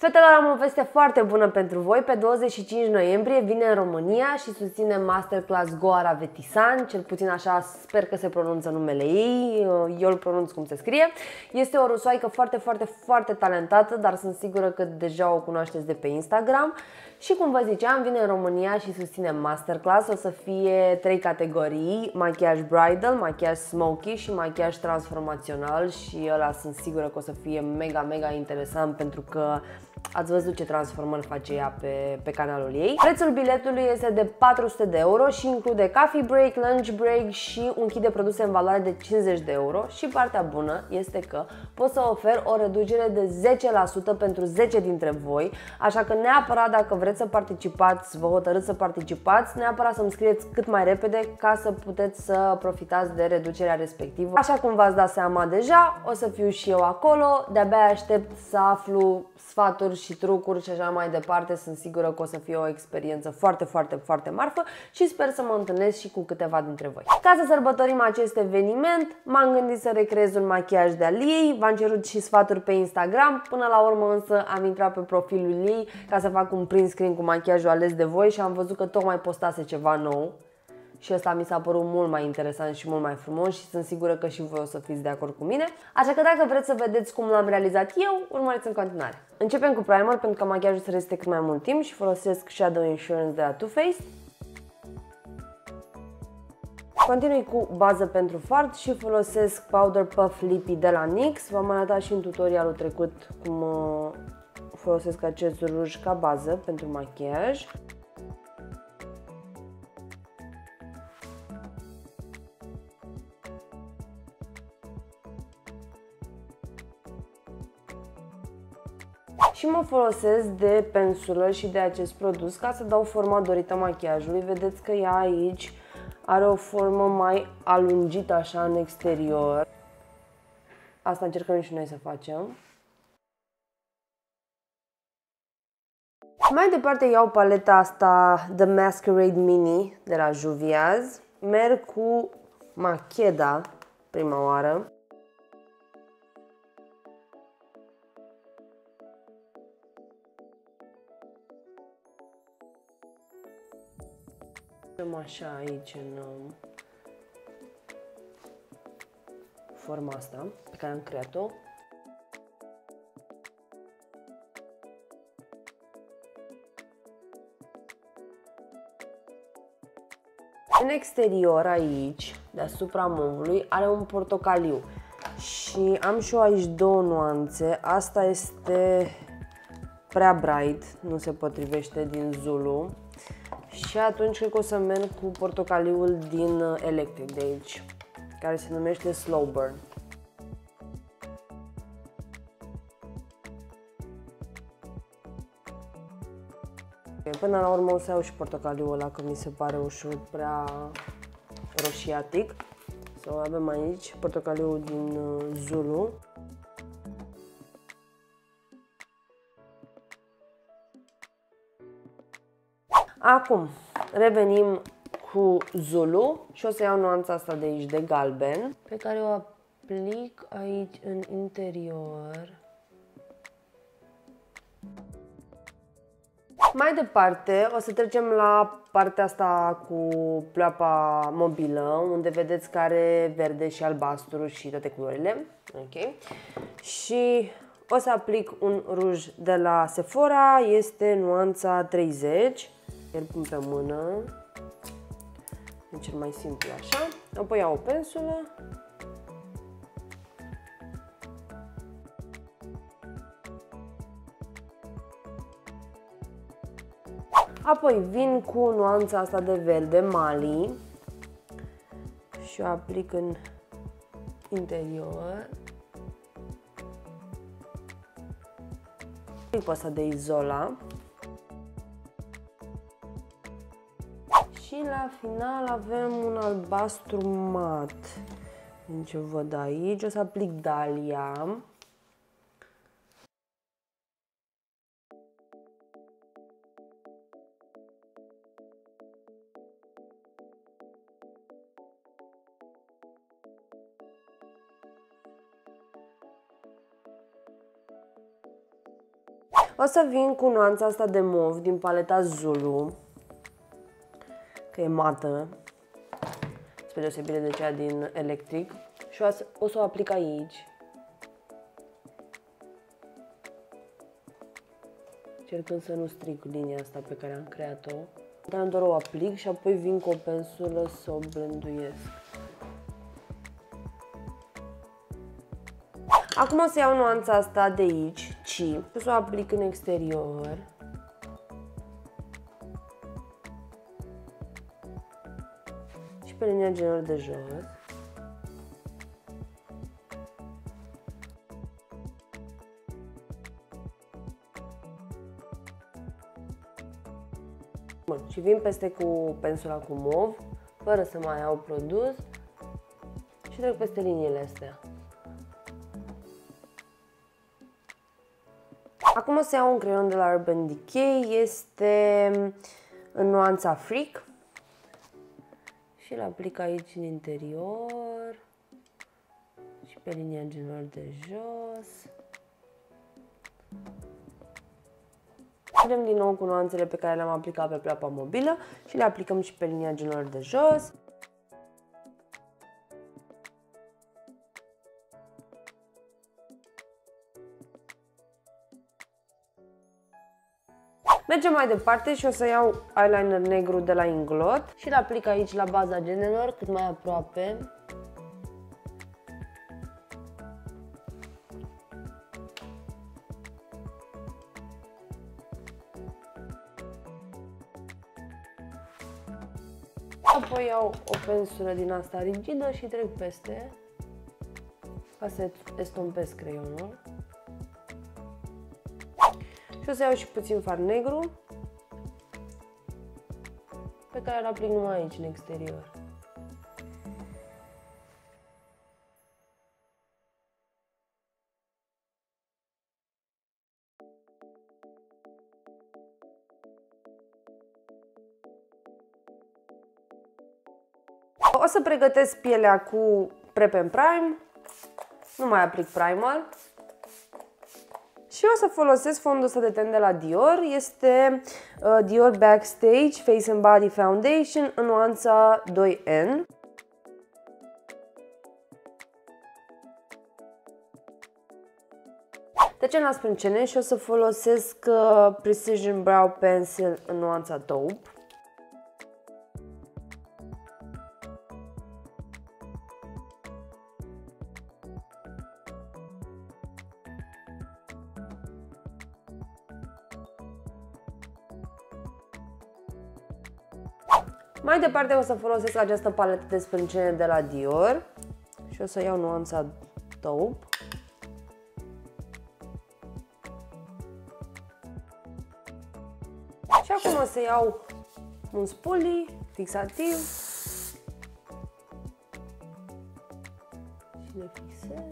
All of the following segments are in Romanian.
Fetelor, am o veste foarte bună pentru voi. Pe 25 noiembrie vine în România și susține Masterclass Goara Vetisan, cel puțin așa sper că se pronunță numele ei, eu îl pronunț cum se scrie. Este o rusoaică foarte talentată, dar sunt sigură că deja o cunoașteți de pe Instagram. Și cum vă ziceam, vine în România și susține Masterclass. O să fie 3 categorii: machiaj bridal, machiaj smoky și machiaj transformațional. Și ăla sunt sigură că o să fie mega interesant, pentru că ați văzut ce transformări face ea pe canalul ei. Prețul biletului este de 400 de euro și include coffee break, lunch break și un kit de produse în valoare de 50 de euro. Și partea bună este că pot să ofer o reducere de 10% pentru 10 dintre voi, așa că neapărat dacă vreți să participați, vă hotărâți să participați, neapărat să-mi scrieți cât mai repede ca să puteți să profitați de reducerea respectivă. Așa cum v-ați dat seama deja, o să fiu și eu acolo, de-abia aștept să aflu sfaturi și trucuri și așa mai departe. Sunt sigură că o să fie o experiență foarte marfă și sper să mă întâlnesc și cu câteva dintre voi. Ca să sărbătorim acest eveniment, m-am gândit să recreez un machiaj de-al ei. V-am cerut și sfaturi pe Instagram, până la urmă însă am intrat pe profilul ei ca să fac un print screen cu machiajul ales de voi și am văzut că tocmai postase ceva nou. Și ăsta mi s-a părut mult mai interesant și mult mai frumos și sunt sigură că și voi o să fiți de acord cu mine. Așa că dacă vreți să vedeți cum l-am realizat eu, urmăriți în continuare. Începem cu primer pentru ca machiajul să reziste cât mai mult timp și folosesc Shadow Insurance de la Too Faced. Continui cu bază pentru fard și folosesc Powder Puff Lippy de la NYX. V-am arătat și în tutorialul trecut cum folosesc acest ruj ca bază pentru machiaj. Și mă folosesc de pensulă și de acest produs ca să dau forma dorită machiajului. Vedeți că ea aici are o formă mai alungită așa în exterior. Asta încercăm și noi să facem. Mai departe iau paleta asta The Masquerade Mini de la Juviaz. Merg cu Makeda prima oară. Așa aici în forma asta pe care am creat-o. În exterior aici, deasupra movului, are un portocaliu și am și eu aici două nuanțe. Asta este prea bright, nu se potrivește din Zulu. Și atunci cred că o să merg cu portocaliul din Electric de aici, care se numește Slow Burn. Până la urmă o să iau și portocaliul ăla, că mi se pare ușor prea roșiatic. Să o avem aici, portocaliul din Zulu. Acum revenim cu Zulu și o să iau nuanța asta de aici de galben, pe care o aplic aici în interior. Mai departe o să trecem la partea asta cu pleoapa mobilă, unde vedeți că are verde și albastru și toate culorile. Ok. Și o să aplic un ruj de la Sephora, este nuanța 30. Îl pun pe mână, e cel mai simplu așa, apoi iau o pensulă apoi vin cu nuanța asta de verde, Mali, și o aplic în interior. Aplic pe asta de Izola. Și la final avem un albastru mat, din ce văd aici. O să aplic Dahlia. O să vin cu nuanța asta de mov din paleta Zulu, că e mată, spre deosebire de cea din Electric, și o să o aplic aici. Cercând să nu stric linia asta pe care am creat-o. Dar doar o aplic și apoi vin cu o pensulă să o blenduiesc. Acum o să iau nuanța asta de aici, Ci, și o să o aplic în exterior. Și pe linia genelor de jos. Bun, și vin peste cu pensula cu mov, fără să mai iau produs, și trec peste liniile astea. Acum o să iau un creion de la Urban Decay, este în nuanța Freak și îl aplic aici în interior și pe linia genelor de jos. Vedem din nou cu nuanțele pe care le-am aplicat pe pleoapa mobilă și le aplicăm și pe linia genelor de jos. Mergem mai departe și o să iau eyeliner negru de la Inglot și îl aplic aici la baza genelor, cât mai aproape. Apoi iau o pensulă din asta rigidă și trec peste, ca să estompesc creionul. Și o să iau și puțin far negru, pe care îl aplic numai aici, în exterior. O să pregătesc pielea cu Prep and Prime, nu mai aplic primer. Și o să folosesc fondul ăsta de ten de la Dior, este Dior Backstage Face and Body Foundation în nuanța 2N. Trecem la sprâncene și o să folosesc Precision Brow Pencil în nuanța Taupe. Mai departe o să folosesc această paletă de sprâncene de la Dior și o să iau nuanța Taupe. Și acum o să iau un spoolie fixativ și le fixez.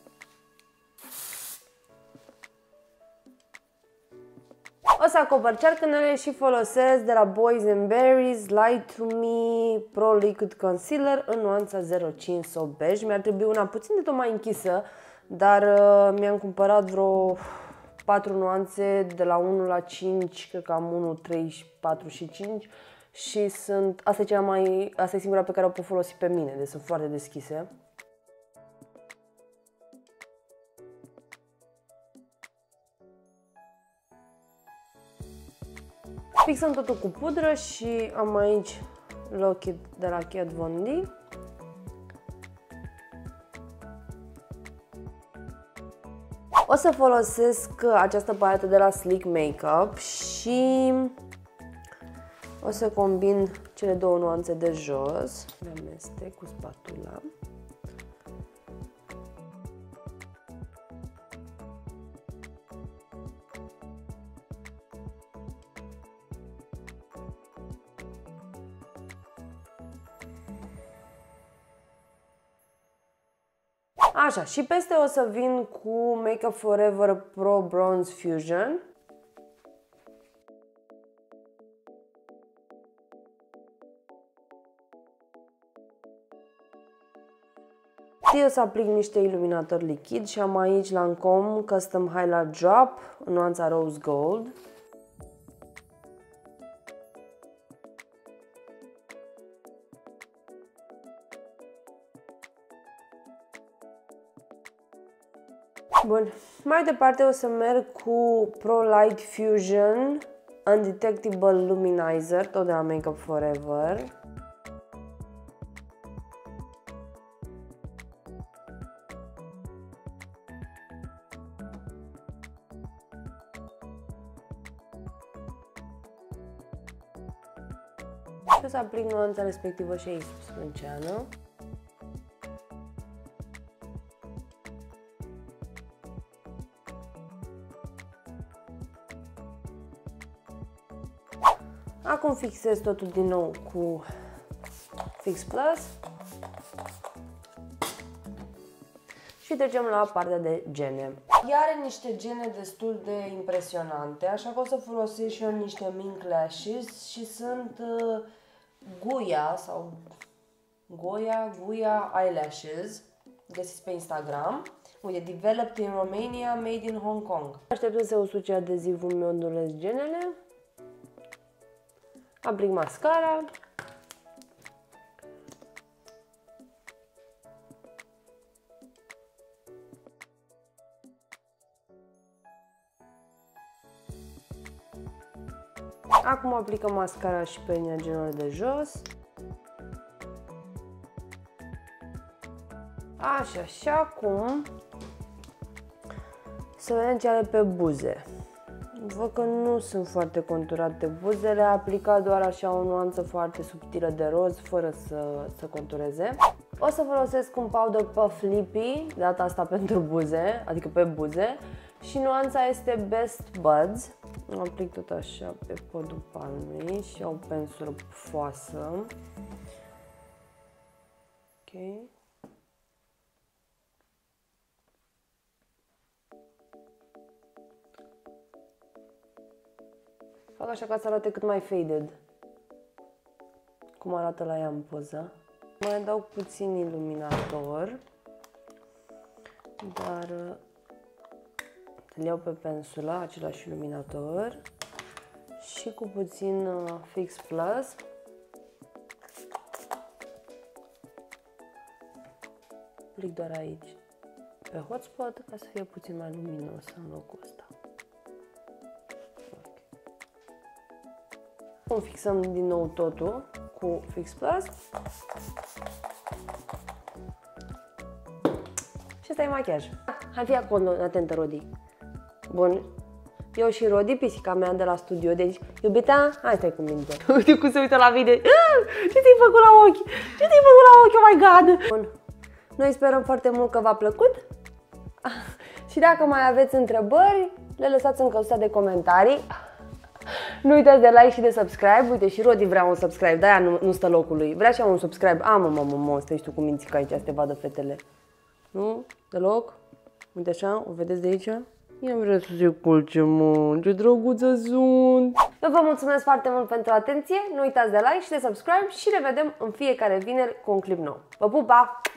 O să acopăr cearcănele și folosesc de la Boysenberry Lie to Me Pro Liquid Concealer în nuanța 05 Soft Beige. Mi-ar trebui una puțin de tot mai închisă, dar mi-am cumpărat vreo 4 nuanțe de la 1 la 5, cred că am 1, 3, 4 și 5 și asta e singura pe care o pot folosi pe mine, deci sunt foarte deschise. Fixăm totul cu pudră și am aici Lock-It de la Kat Von D. O să folosesc această paletă de la Sleek Makeup și o să combin cele două nuanțe de jos. Le amestec cu spatula. Așa, și peste o să vin cu Make Up For Ever Pro Bronze Fusion. Întâi o să aplic niște iluminator lichid și am aici Lancome Custom Highlight Drop în nuanța Rose Gold. Bun, mai departe o să merg cu Pro Light Fusion Undetectable Luminizer, tot de la Makeup Forever. Și o să aplic nuanța respectivă și aici sub sprânceană. Acum fixez totul din nou cu Fix Plus și trecem la partea de gene. Ea are niște gene destul de impresionante, așa că o să folosesc și eu niște Mink Lashes și sunt Guia sau Guia Eyelashes, găsiți pe Instagram. Uite, developed in Romania, made in Hong Kong. Aștept să se usuce adezivul meu, ondulez genele. Aplic mascara. Acum aplicăm mascara și pe linia genului de jos. Așa, și acum să vedem ce are pe buze. Văd că nu sunt foarte conturate buzele, a aplicat doar așa o nuanță foarte subtilă de roz, fără să contureze. O să folosesc un powder puff lippy, de data asta pentru buze, adică pe buze, și nuanța este Best Buds. O aplic tot așa pe podul palmei și iau o pensulă pufoasă. Ok. Fac așa ca să arate cât mai faded, cum arată la ea în poză. Mai adaug puțin iluminator, dar îl iau pe pensulă, același iluminator, și cu puțin Fix Plus. Aplic doar aici, pe hotspot, ca să fie puțin mai luminos în locul ăsta. Acum fixăm din nou totul cu Fix Plus. Și ăsta e machiaj. Hai, fii acolo, atentă, Rodi. Bun. Eu și Rodi, pisica mea de la studio, deci, iubita, hai stai cu minte. Uite cum se uită la video. Ce ți-ai făcut la ochi? Ce ți-ai făcut la ochi? Oh my god! Bun. Noi sperăm foarte mult că v-a plăcut. Și dacă mai aveți întrebări, le lăsați în căsuța de comentarii. Nu uitați de like și de subscribe. Uite, și Rodi vrea un subscribe, de-aia nu stă locului. Vrea și un subscribe. Mă, stai tu cu mințica aici să te vadă fetele. Nu? Deloc? Uite așa, o vedeți de aici? Ea vrea să se culce, mă, ce drăguță sunt! Eu vă mulțumesc foarte mult pentru atenție, nu uitați de like și de subscribe și ne vedem în fiecare vineri cu un clip nou. Vă pup, pa!